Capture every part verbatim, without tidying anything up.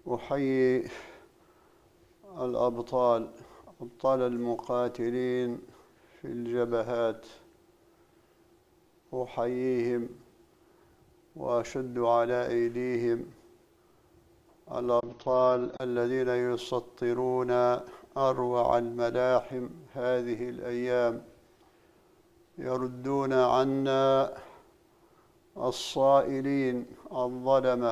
أحيي الأبطال أبطال المقاتلين في الجبهات، أحييهم وأشد على أيديهم، الأبطال الذين يسطرون أروع الملاحم هذه الأيام، يردون عنا الصائلين الظلمة،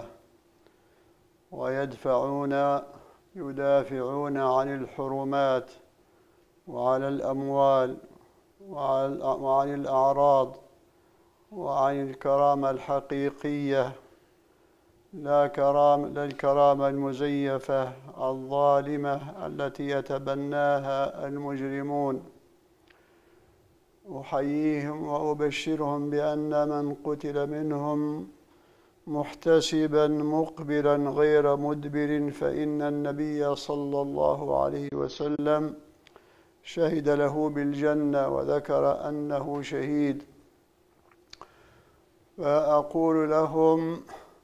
ويدفعون يدافعون عن الحرمات وعلى الأموال وعن الأعراض وعن الكرامة الحقيقية، لا كرام لا الكرامة المزيفة الظالمة التي يتبناها المجرمون. أحييهم وأبشرهم بأن من قتل منهم محتسبا مقبلا غير مدبر فإن النبي صلى الله عليه وسلم شهد له بالجنة وذكر أنه شهيد. فأقول لهم: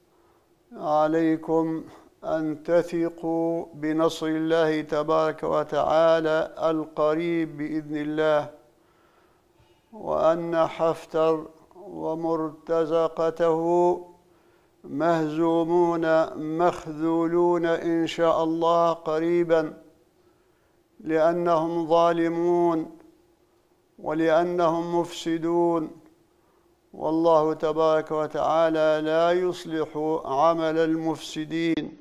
عليكم أن تثقوا بنصر الله تبارك وتعالى القريب بإذن الله، وأن حفتر ومرتزقته مهزومون مخذولون إن شاء الله قريبا، لأنهم ظالمون ولأنهم مفسدون، والله تبارك وتعالى لا يصلح عمل المفسدين.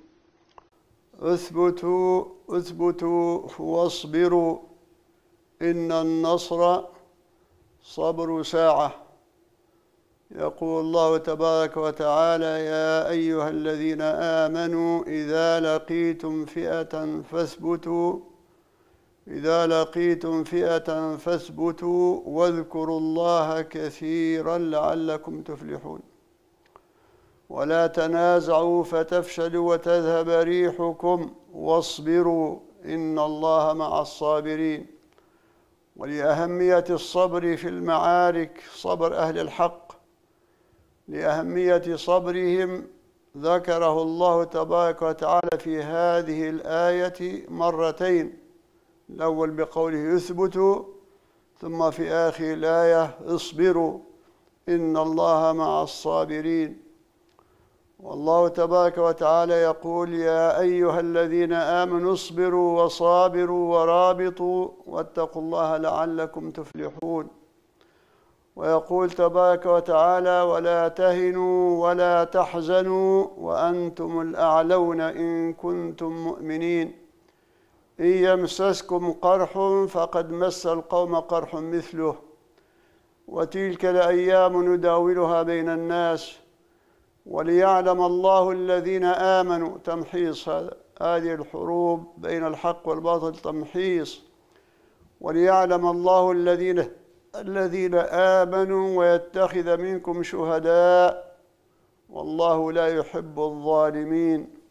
اثبتوا اثبتوا واصبروا، إن النصر صبر ساعة. يقول الله تبارك وتعالى: يا أيها الذين آمنوا إذا لقيتم فئة فاثبتوا إذا لقيتم فئة فاثبتوا واذكروا الله كثيرا لعلكم تفلحون، ولا تنازعوا فتفشلوا وتذهب ريحكم واصبروا إن الله مع الصابرين. ولأهمية الصبر في المعارك، صبر أهل الحق، لأهمية صبرهم ذكره الله تبارك وتعالى في هذه الآية مرتين، الأول بقوله اثبتوا، ثم في آخر الآية اصبروا إن الله مع الصابرين. والله تبارك وتعالى يقول: يا أيها الذين آمنوا اصبروا وصابروا ورابطوا واتقوا الله لعلكم تفلحون. ويقول تبارك وتعالى: ولا تهنوا ولا تحزنوا وأنتم الأعلون إن كنتم مؤمنين، إن يمسسكم قرح فقد مس القوم قرح مثله، وتلك الأيام نداولها بين الناس وليعلم الله الذين آمنوا. تمحيص هذه الحروب بين الحق والباطل تمحيص. وليعلم الله الذين الذين آمنوا ويتخذ منكم شهداء والله لا يحب الظالمين.